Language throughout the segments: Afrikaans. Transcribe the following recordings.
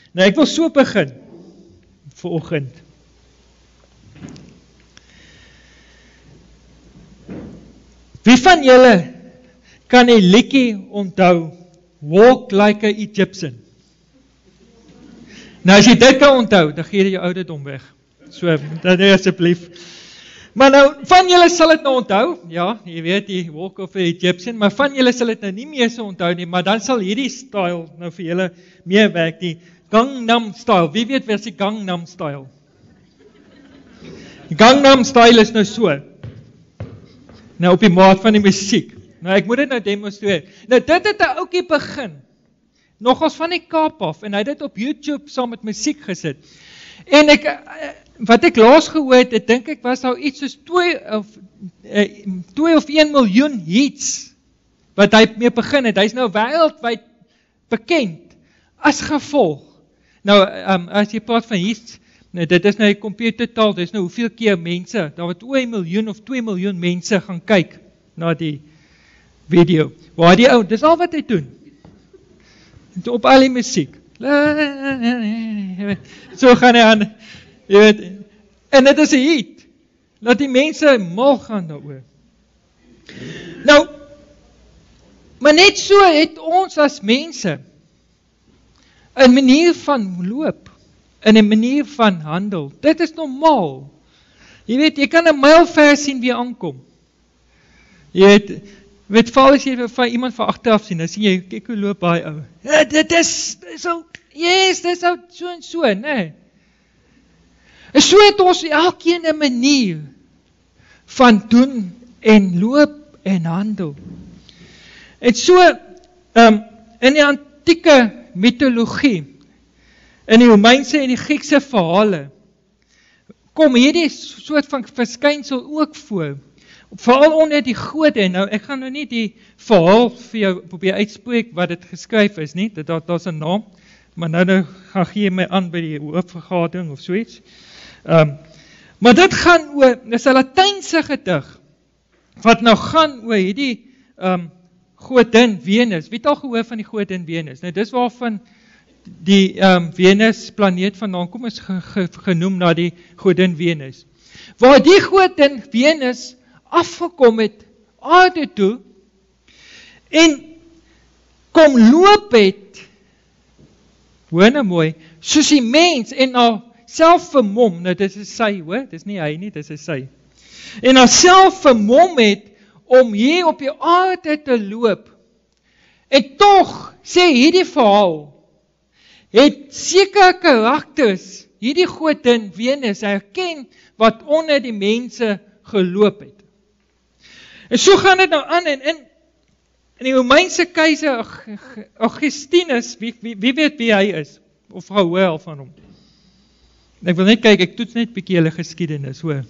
Nou, ek wil so begin, vanoggend. Wie van julle kan die liedjie onthou, Walk Like a Egyptian? Nou, as jy dit kan onthou, dan gee jy jou ouderdom weg. So, dan asseblief. Maar nou, van julle sal dit nou onthou, ja, jy weet die Walk of a Egyptian, maar van julle sal dit nou nie meer so onthou nie, maar dan sal hierdie style nou vir julle meer werk, die Gangnam Style. Wie weet wat is die Gangnam Style? Die Gangnam Style is nou so. Nou op die maat van die musiek. Nou ek moet dit nou demonstreer. Nou dit het 'n ouetjie begin. Nogals van die Kaap af en hy het dit op YouTube saam met musiek gesit. En wat ek laas gehoor het, ek dink ek was daar iets soos 2 of 1 miljoen hits wat hy mee begin het. Hy's nou wêreldwyd bekend as gevolg. Nou as jy praat van hits, nou dit is nou die komputertaal, dis nou hoeveel keer mense, daar wat 1 miljoen of 2 miljoen mense gaan kyk na die video. Waar die ou, dis al wat hy doen. Op al die musiek. So gaan hy aan, jy weet, en dit is 'n hit. Laat die mense mal gaan daaroor. Nou, maar net so het ons as mense 'n manier van loop, en 'n manier van handel. Dit is normaal. Jy weet, jy kan 'n myl ver sien wie aankom. Jy weet, val as jy van iemand van agteraf sien, dan sien jy, kyk hoe loop baie ou. Ja, dit is so, yes, dit is so en so, nee. En so het ons elkeen 'n manier van doen en loop en handel. En so, in die antieke mitologie, in die Romeinse en die Griekse verhale, kom hierdie soort van verskynsel ook voor, veral onder die gode. Nou, ek gaan nou nie die verhaal vir jou probeer uitspreek wat dit geskryf is nie, daar's 'n naam, maar nou gaan gee my aan by die hoofvergadering of so iets. Maar dit gaan oor, dis 'n Latynse gedig, wat nou gaan oor hierdie godin Venus. Wie het al gehoor van die godin Venus? Nou, dis waarvan die Venus planeet vandaan kom, is genoem na die godin Venus. Waar die godin Venus afgekom het, aarde toe, en kom loop het, hoor nou mooi, soos die mens, en al self vermom, nou dis is sy, hoor, dis nie hy nie, dis is sy, en al self vermom het, om hier op die aarde te loop, en tog, sê hierdie verhaal, het sekere karakters, hierdie godin Venus herken, wat onder die mense geloop het. En so gaan dit nou aan, en die Romeinse keiser Augustinus, wie weet wie hy is, of hoor al van hom. Ek wil net kyk, ek toets net bietjie hulle geskiedenis, hoor.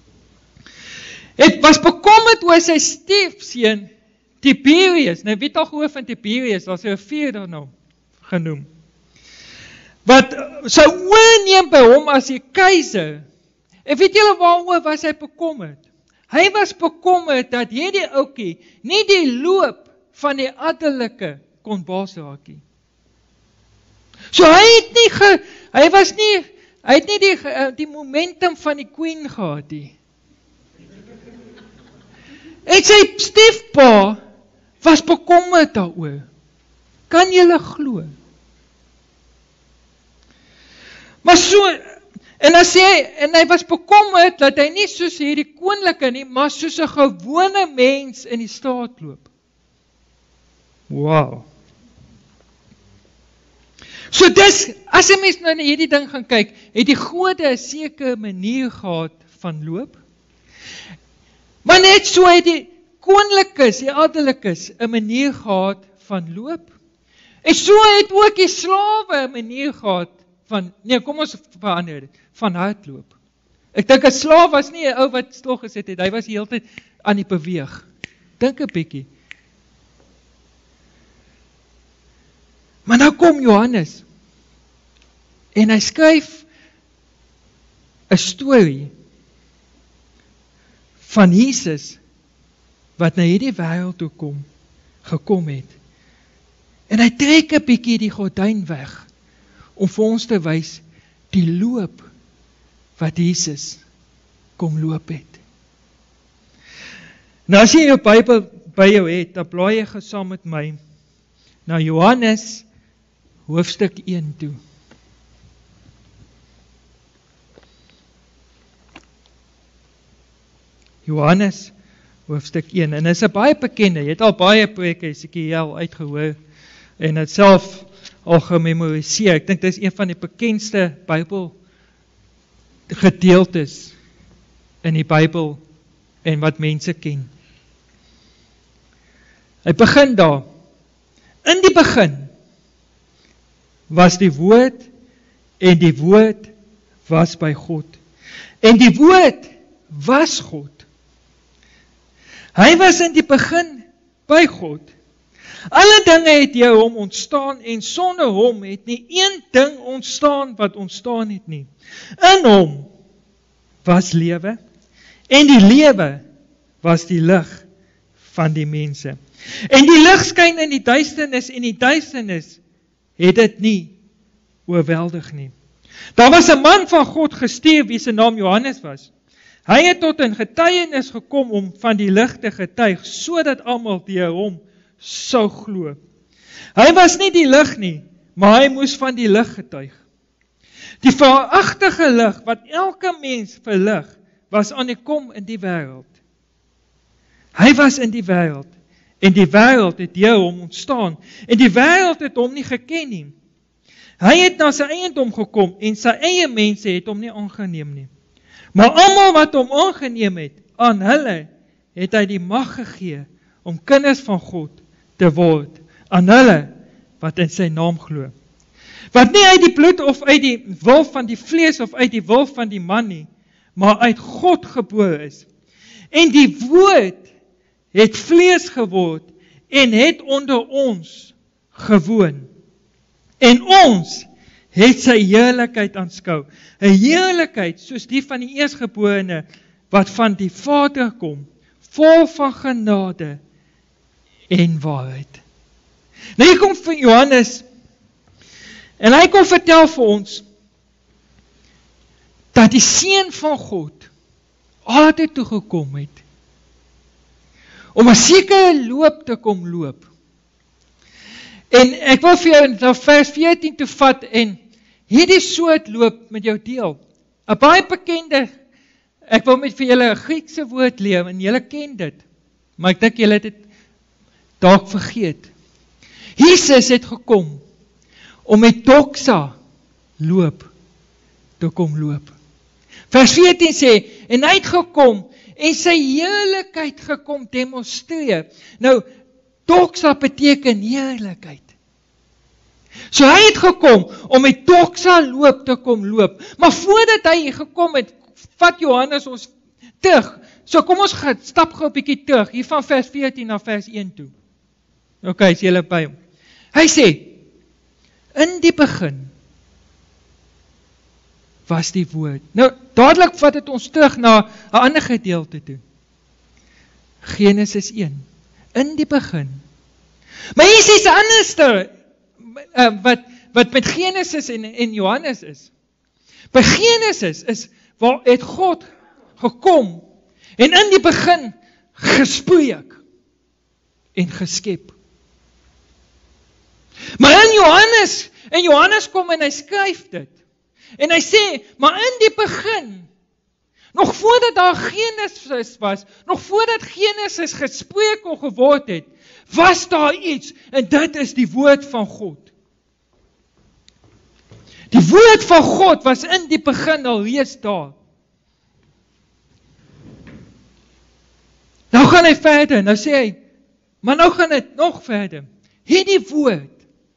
Het was bekommerd oor sy stiefseun Tiberius. Nou, wie het al gehoor van Tiberius, as hy 'n vierde nou genoem, wat sou oorneem by hom as die keiser. En weet julle waaroor was hy bekommerd? Hy was bekommerd dat hierdie ouetjie nie die loop van die adderlike kon baasraak nie. So hy het nie die momentum van die queen gehad nie. En sy stiefpa was bekommerd daaroor. Kan julle glo? Maar so, en hy was bekommerd dat hy nie soos hierdie koninklike nie, maar soos 'n gewone mens in die straat loop. Wow. So dis, as 'n mens nou na hierdie ding gaan kyk, het die gode 'n sekere manier gehad van loop. Maar net so het die koninklikes, die adderlikes, 'n manier gehad van loop. En so het ook die slawe 'n manier gehad van, nee, kom ons verander dit, van hardloop. Ek dink 'n slaaf was nie 'n ou wat stil gesit het, hy was die hele tyd aan die beweeg. Dink 'n bietjie. Maar nou kom Johannes, en hy skryf 'n storie van Jesus, wat na hierdie wêreld toe gekom het. En hy trek 'n bietjie die gordyn weg, om vir ons te wys die loop wat Jesus kom loop het. Nou as jy jou Bybel by jou het, dan blaai jy saam met my na Johannes hoofstuk 1 toe. Johannes hoofstuk 1, en is 'n baie bekende, jy het al baie preke Esekiel uitgehoor, en het self al gememoriseer. Ek dink dit is een van die bekendste Bybel gedeeltes in die Bybel, en wat mense ken. Hy begin daar, in die begin was die woord, en die woord was by God, en die woord was God. Hy was in die begin by God. Alle dinge het deur hom ontstaan, en sonder hom het nie een ding ontstaan wat ontstaan het nie. In hom was lewe, en die lewe was die lig van die mense. En die lig skyn in die duisternis, en die duisternis het dit nie oorweldig nie. Daar was 'n man van God gestuur, wie se naam Johannes was. Hy het tot 'n getuienis gekom om van die lig te getuig, sodat almal deur hom sou glo. Hy was nie die lig nie, maar hy moes van die lig getuig. Die veragtige lig wat elke mens verlig, was aan die kom in die wêreld. Hy was in die wêreld, en die wêreld het deur hom ontstaan, en die wêreld het hom nie geken nie. Hy het na sy eiendom gekom, en sy eie mense het hom nie aangeneem nie. Maar almal wat hom aangeneem het, aan hulle het hy die mag gegee om kinders van God te word, aan hulle wat in sy naam glo. Wat nie uit die bloed of uit die wil van die vlees of uit die wil van die man nie, maar uit God gebore is. En die woord het vlees geword en het onder ons gewoon. En ons het sy heerlikheid aanskou. 'n Heerlikheid soos die van die eerstgeborene wat van die Vader kom, vol van genade en waarheid. Nou hier kom vir Johannes, en hy kom vertel vir ons, dat die Seun van God aarde toe gekom het, om 'n sekere loop te kom loop. En ek wil vir jou na vers 14 toe vat, en hierdie soort loop met jou deel. 'n baie bekende, ek wil met vir julle 'n Griekse woord leer, en julle ken dit, maar ek dink julle het dit dalk vergeet. Jesus het gekom om met doxa loop te kom loop. Vers 14 sê, en hy het gekom en sy heerlikheid gekom demonstreer. Nou, doxa beteken heerlikheid. So hy het gekom om met doxa loop te kom loop. Maar voordat hy gekom het, vat Johannes ons terug. So kom ons stap gou 'n bietjie terug, hier van vers 14 na vers 1 toe. Ok, is julle by hom. Hy sê, in die begin was die woord. Nou, dadelik vat het ons terug na 'n ander gedeelte toe. Genesis 1. In die begin. Maar hier is iets anderste, wat met Genesis en Johannes is. By Genesis is, waar het God gekom, en in die begin gespreek, en geskep. Maar in Johannes kom en hy skryf dit, en hy sê, maar in die begin, nog voordat daar Genesis was, nog voordat Genesis gespreek kon geword het, was daar iets, en dit is die woord van God. Die woord van God was in die begin al reeds daar. Nou gaan hy verder, nou sê hy, maar nou gaan dit nog verder. Hierdie woord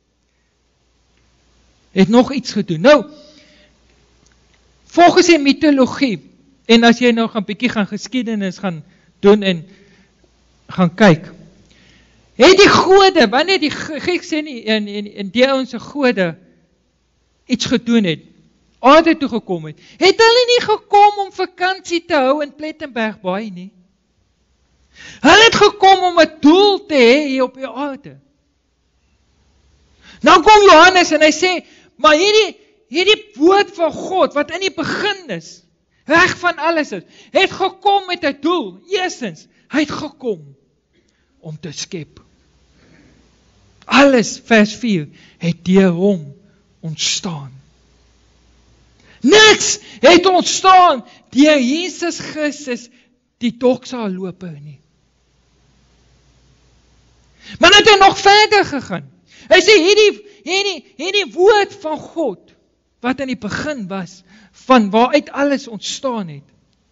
het nog iets gedoen. Nou, volgens die mitologie, en as jy nou 'n bietjie gaan geskiedenis gaan doen en gaan kyk, het die gode, wanneer die Griekse en die ouense gode iets gedoen het, aarde toe gekom het hulle nie gekom om vakansie te hou in Plettenberg Baai nie. Hulle het gekom om 'n doel te hê hier op die aarde. Nou kom Johannes en hy sê, maar hierdie woord van God, wat in die begin is, reg van alles is, het gekom met 'n doel. Eerstens, hy het gekom om te skep. Alles, vers 4, het deur hom ontstaan. Niks het ontstaan deur Jesus Christus, die doxaloper nie. Maar het hy nog verder gegaan. Hy sê, hierdie woord van God, wat in die begin was, van waaruit alles ontstaan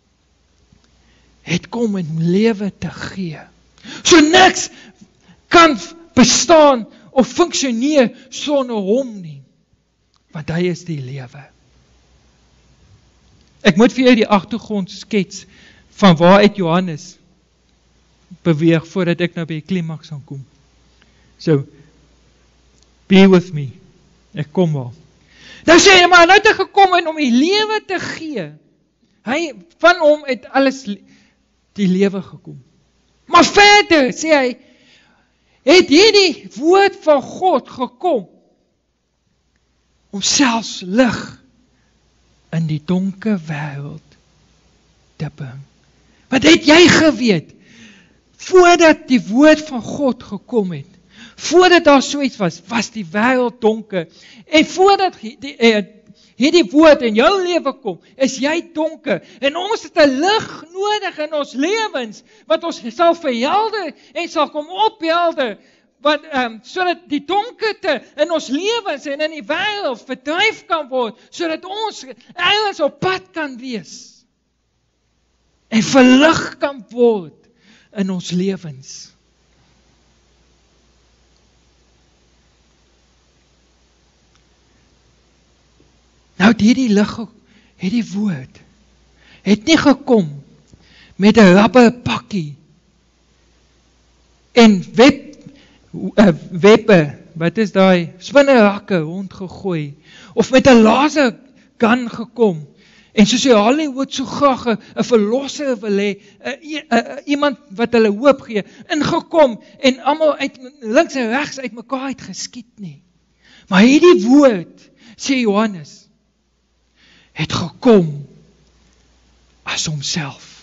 het kom in lewe te gee. So niks kan bestaan of funksioneer sonder hom nie, want hy is die lewe. Ek moet vir jou die agtergrond skets van waaruit Johannes beweeg voordat ek nou by die klimaks gaan kom. So, be with me. Ek kom wel. Nou sê hy, maar nou het hy gekom om die lewe te gee. Hy, van hom het alles die lewe gekom. Maar verder, sê hy, het hierdie woord van God gekom om selfs lig in die donker wêreld te bring. Wat het jy geweet, voordat die woord van God gekom het, voordat daar so iets was die wêreld donker, en voordat hierdie woord in jou lewe kom, is jy donker, en ons het 'n lig nodig in ons lewens, wat ons sal verhelder, en sal kom ophelder, sodat die donkerte in ons lewens en in die wêreld verdryf kan word, sodat ons ergens op pad kan wees, en verlig kan word in ons lewens. Nou hierdie lig, hierdie woord, het nie gekom met 'n rubberpakkie en webbe, wat is daai, spinnerakke rondgegooi, of met 'n lasergun gekom, en soos die Hollywood so graag 'n verlosser wil hê, iemand wat hulle hoop gee, ingekom, en almal uit links en regs uit mekaar het geskiet nie. Maar hierdie woord, sê Johannes, het gekom as homself.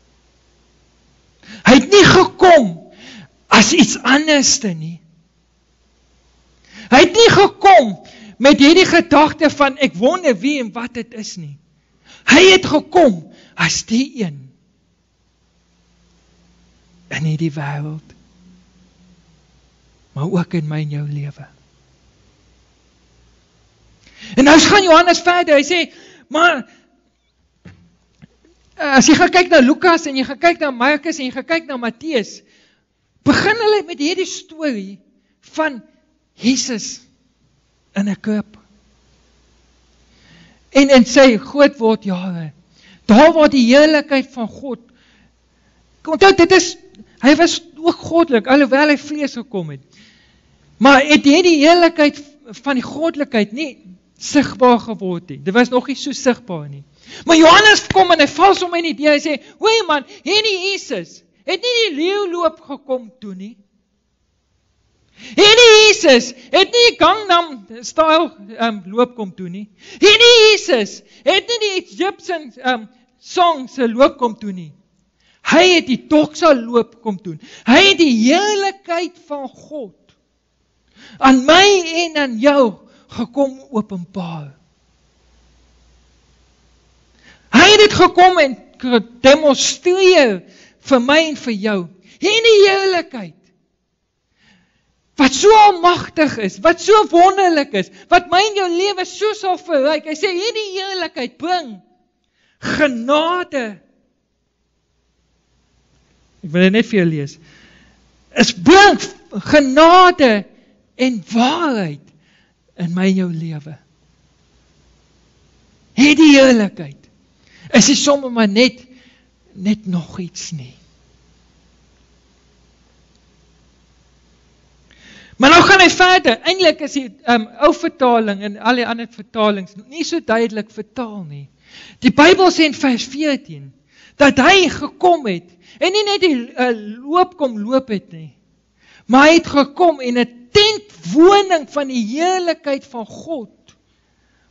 Hy het nie gekom as iets anderste nie. Hy het nie gekom met hierdie gedagte van ek wonder wie en wat dit is nie. Hy het gekom as die een in hierdie wêreld, maar ook in my en jou lewe. En nou gaan Johannes verder, hy sê, maar as jy gaan kyk na Lukas en jy gaan kyk na Markus en jy gaan kyk na Matteus, begin hulle met hierdie storie van Jesus in 'n krib. En in sy groot word jare, daar waar die heerlikheid van God, onthou hy was ook goddelik, alhoewel hy vlees gekom het, maar het hierdie heerlikheid van die goddelikheid nie sigbaar geword nie. Dit was nog nie so sigbaar nie. Maar Johannes kom en hy val sommer in die idee, hy sê, hoor man, hierdie Jesus het nie die leeuloop gekom toe nie. Hierdie Jesus het nie die Gangnam style loop kom toe nie. Hierdie Jesus het nie die Egyptian song se loop kom toe nie. Hy het die doxa loop kom doen. Hy het die heerlikheid van God aan my en aan jou gekom openbaar. Hy het dit gekom en demonstreer vir my en vir jou. Hierdie heerlikheid, wat so almagtig is, wat so wonderlik is, wat my en jou lewe so sal verryk. Hy sê, hierdie heerlikheid bring genade. Ek wil dit net vir jou lees. Es bring genade en waarheid in my en jou lewe. Hierdie heerlikheid is nie sommer maar net nog iets nie. Maar nou gaan hy verder. Eintlik is die ou vertaling en al die ander vertalings nie so duidelik vertaal nie. Die Bybel sê in vers 14 dat hy gekom het en nie net die loop het nie, maar hy het gekom en 'n tentwoning van die heerlikheid van God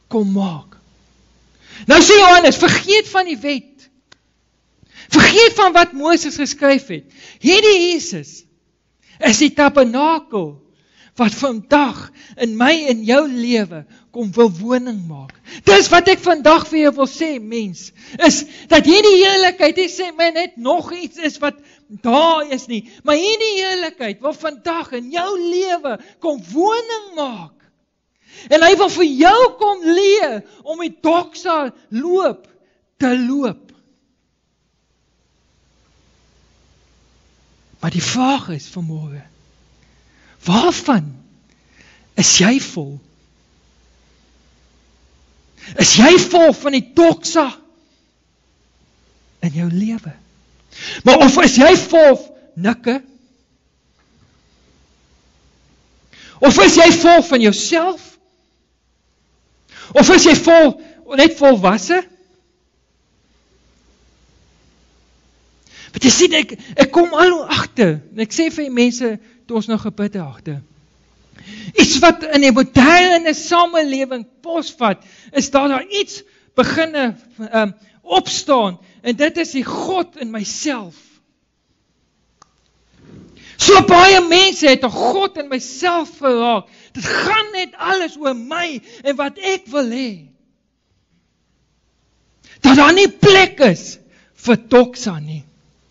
kom maak. Nou sê Johannes, vergeet van die wet. Vergeet van wat Moses geskryf het. Hierdie Jesus is die tabernakel wat vandag in my en jou lewe kom wil woning maak. Dis wat ek vandag vir jou wil sê, mens, is dat hierdie heerlikheid, hy sê my net nog iets is wat daar is nie, maar hierdie heerlikheid wil vandag in jou lewe kom woning maak. En hy wil vir jou kom leer om die doxa loop te loop. Maar die vraag is vanmôre, waarvan is jy vol? Is jy vol van die doxa in jou lewe? Maar of is jy vol nikke? Of is jy vol van jouself? Of is jy net volwasse? Want jy sien, ek kom al hoe agter, en ek sê vir die mense, toe ons nog gebid agter, iets wat in die moderne samelewing posvat, is daar iets beginne opstaan, en dit is die God in myself. So baie mense het 'n God in myself geraak. Dit gaan net alles oor my en wat ek wil hê. Dat daar nie plek is vir doxa nie.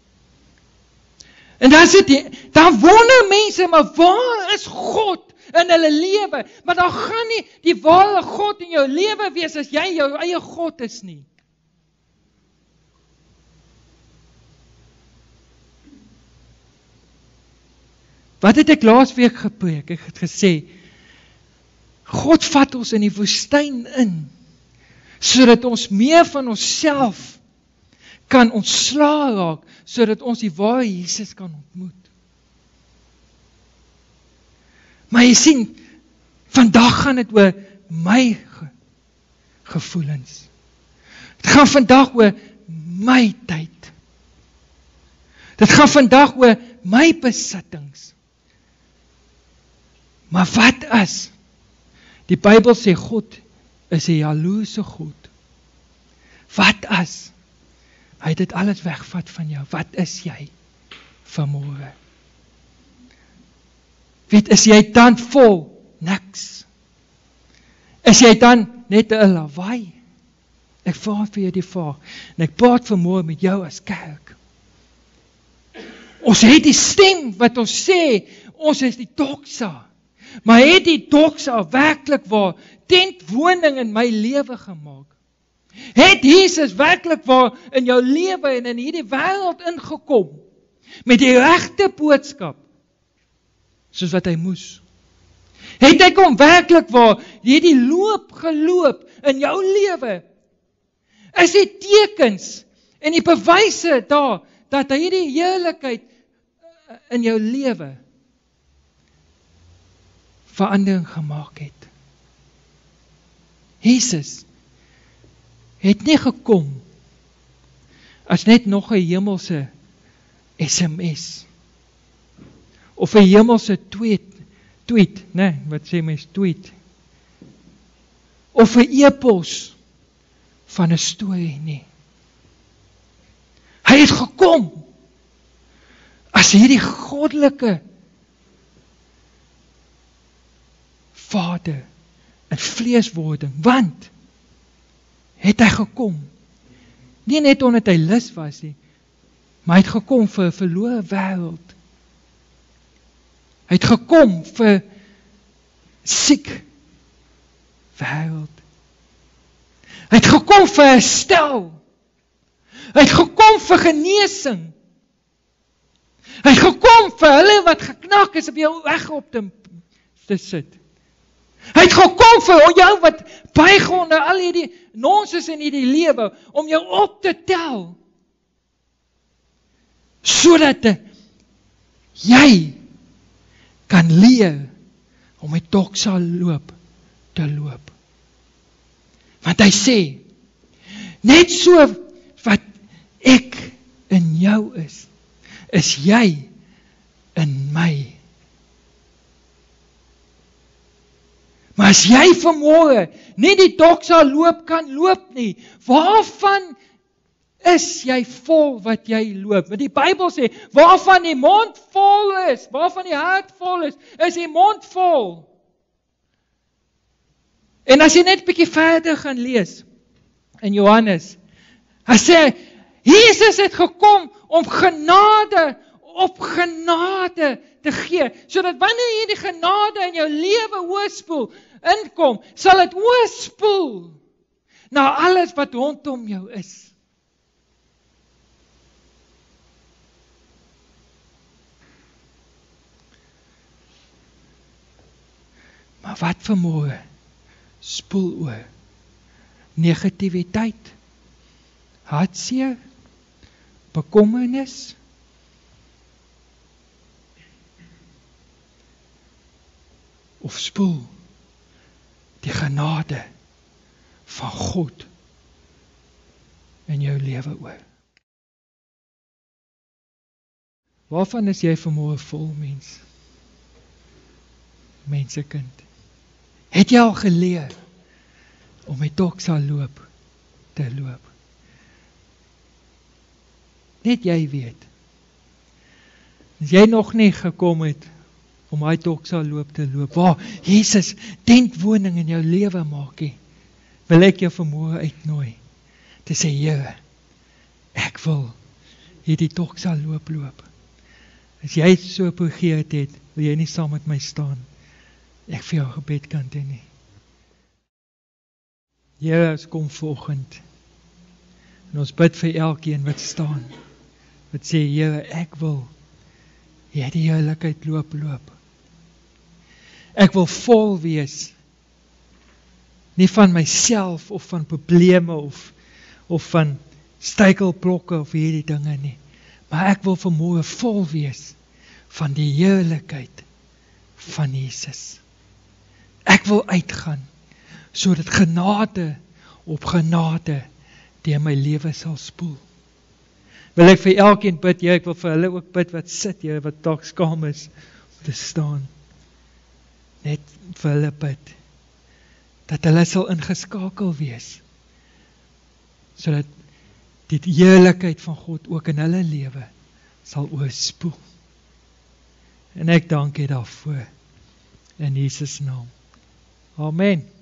En dan wonder mense, maar waar is God in hulle lewe? Maar daar gaan nie die ware God in jou lewe wees as jy jou eie God is nie. Wat het ek laasweek gepreek? Ek het gesê, God vat ons in die woestyn in, sodat ons meer van onsself kan ontslae raak, sodat ons die ware Jesus kan ontmoet. Maar jy sien, vandag gaan dit oor my gevoelens. Dit gaan vandag oor my tyd. Dit gaan vandag oor my besittings. Maar wat as? Die Bybel sê God is 'n jaloerse God. Wat as? Hy het dit alles wegvat van jou. Wat is jy vanmôre? Weet, is jy dan vol niks? Is jy dan net 'n lawaai? Ek vra vir jou die vraag. En ek praat vanmôre met jou as kerk. Ons het die stem wat ons sê, ons is die doxa. Maar het die doxa werklik waar tentwoning in my lewe gemaak? Het Jesus werklik waar in jou lewe en in hierdie wêreld ingekom met die regte boodskap soos wat hy moes? Het hy kom werklik waar hierdie loop geloop in jou lewe? Is die tekens en die bewyse daar dat hy hierdie heerlikheid in jou lewe verandering gemaak het? Jesus het nie gekom as net nog 'n hemelse SMS of 'n hemelse tweet, nee, wat sê mens, tweet, of 'n e-pos van 'n storie nie. Hy het gekom as hierdie goddelike Vader in vleeswording, want het hy gekom, nie net omdat hy lus was nie, maar hy het gekom vir 'n verlore wêreld. Hy het gekom vir siek wêreld. Hy het gekom vir herstel. Hy het gekom vir genesing. Hy het gekom vir hulle wat geknak is op jou weg op te sit. Hy het gekom vir jou wat buig onder al hierdie nonsens in hierdie lewe, om jou op te tel, sodat jy kan leer om die doxa loop te loop. Want hy sê, net so wat ek in jou is jy in my. Maar as jy vanmôre nie die doksa loop kan loop nie, waarvan is jy vol wat jy loop? Want die Bybel sê, waarvan die mond vol is, waarvan die hart vol is die mond vol. En as jy net 'n bietjie verder gaan lees, in Johannes, hy sê, Jesus het gekom om genade op genade te gee, sodat wanneer jy die genade in jou lewe oorspoel, inkom, sal dit oorspoel na alles wat rondom jou is. Maar wat vanmôre spoel oor? Negativiteit, hartseer, bekommernis, of spoel die genade van God in jou lewe oor. Waarvan is jy vanmôre vol, mens? Mensekind. Het jy al geleer om die doksa loop te loop? Net jy weet. As jy nog nie gekom het om hy doksa loop te loop, waar Jesus tentwoning in jou lewe maak, wil ek jou vanmôre uitnooi, te sê, Here, ek wil hierdie doksa loop. As jy so begeerd het, wil jy nie saam met my staan, ek vir jou gebed kan doen nie. Here, ons kom vanoggend, en ons bid vir elkeen wat staan, wat sê, Here, ek wil hierdie heerlikheid loop. Ek wil vol wees, nie van myself, of van probleme, of van struikelblokke, of hierdie dinge nie, maar ek wil vanmôre vol wees, van die heerlikheid van Jesus. Ek wil uitgaan, sodat genade op genade deur my lewe sal spoel. Wil ek vir elkeen bid, Here, ek wil vir hulle ook bid wat sit, Here, wat dalk skaam is om te staan. Net vir hulle bid, dat hulle sal ingeskakel wees, sodat die heerlikheid van God ook in hulle lewe sal oorspoel. En ek dank U daarvoor, in Jesus naam. Amen.